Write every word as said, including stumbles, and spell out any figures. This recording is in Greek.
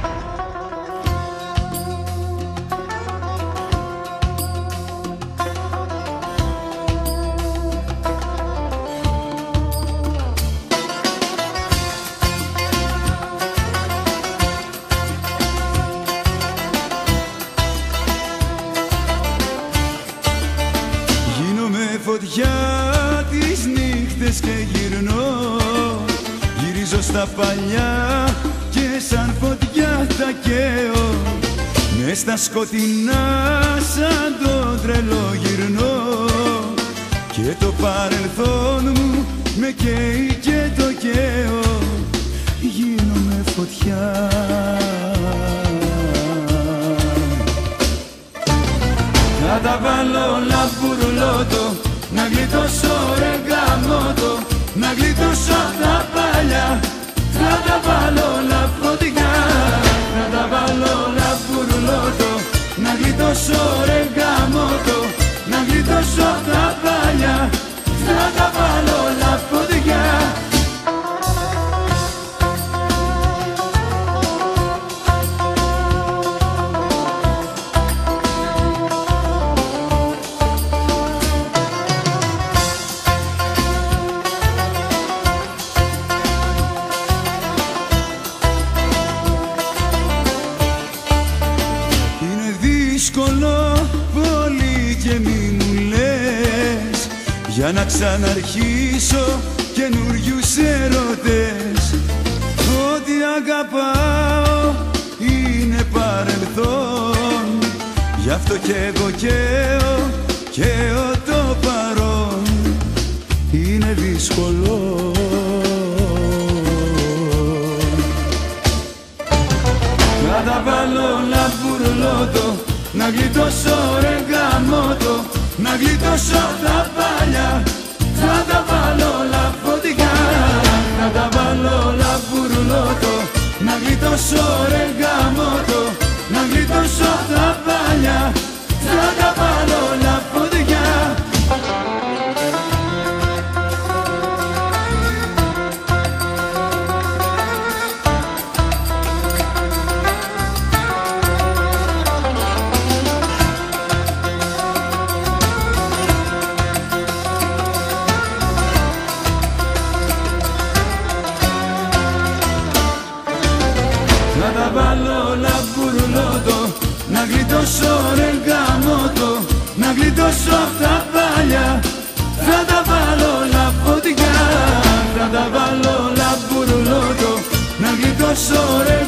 Φωτιά τις νύχτες και γυρνώ, γυρίζω στα παλιά και σαν φωτιά τα καίω. Μες στα σκοτεινά σαν το τρελό γυρνώ και το παρελθόν μου με καίει και το καίω. Γίνομαι φωτιά. Θα τα βάλω όλα μπουρλότο, να γλιτώσω ρε γαμώτο, να γλιτώσω τα παλιά. Θα τα βάλω όλα φωτιά, θα τα βάλω όλα μπουρλότο, να γλιτώσω ρε γαμώτο, να γλιτώσω τα παλιά. Θα τα βάλω όλα φωτιά. Δύσκολο πολύ και μη μου λες, για να ξαναρχίσω καινούριους έρωτες. Ό,τι αγαπάω είναι παρελθόν, γι' αυτό κι εγώ καίω, καίω το παρόν. Είναι δύσκολο. Θα τα βάλω όλα μπουρλότο, να γλιτώσω ρε γαμώτο, να γλιτώσω τα παλιά. Θα τα βάλω όλα φωτιά, θα τα βάλω όλα μπουρλότο, να γλιτώσω ρε γαμώτο, να γλιτώσω τα παλιά. Θα τα βάλω όλα φωτιά. Θα τα βάλω όλα μπουρλότο, να γλιτώσω ρε γαμώτο, να γλιτώσω τα παλιά. Θα τα βάλω όλα φωτιά, θα τα βάλω όλα μπουρλότο, να γλιτώσω ρε